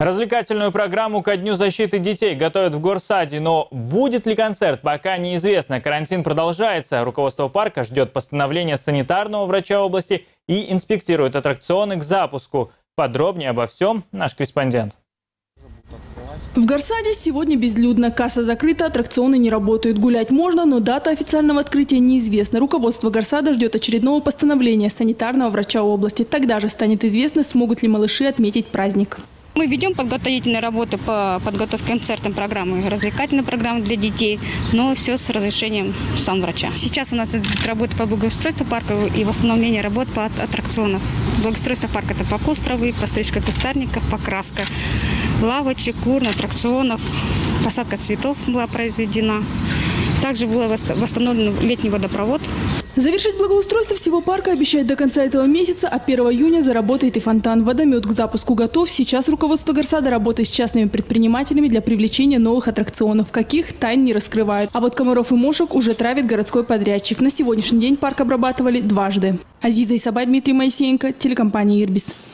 Развлекательную программу ко Дню защиты детей готовят в Горсаде, но будет ли концерт, пока неизвестно. Карантин продолжается. Руководство парка ждет постановления санитарного врача области и инспектирует аттракционы к запуску. Подробнее обо всем наш корреспондент. В Горсаде сегодня безлюдно. Касса закрыта, аттракционы не работают. Гулять можно, но дата официального открытия неизвестна. Руководство Горсада ждет очередного постановления санитарного врача области. Тогда же станет известно, смогут ли малыши отметить праздник. Мы ведем подготовительные работы по подготовке концертной программы, развлекательной программы для детей, но все с разрешением санврача. Сейчас у нас идет работа по благоустройству парка и восстановление работ по аттракционам. Благоустройство парка – это покос травы, пострижка кустарников, покраска лавочек, урн, аттракционов, посадка цветов была произведена. Также был восстановлен летний водопровод. Завершить благоустройство всего парка обещают до конца этого месяца, а 1 июня заработает и фонтан. Водомет к запуску готов. Сейчас руководство Горсада работает с частными предпринимателями для привлечения новых аттракционов. Каких, тайн не раскрывают. А вот комаров и мушек уже травит городской подрядчик. На сегодняшний день парк обрабатывали дважды. Азиза Исабай, Дмитрий Моисеенко, телекомпания «Ирбис».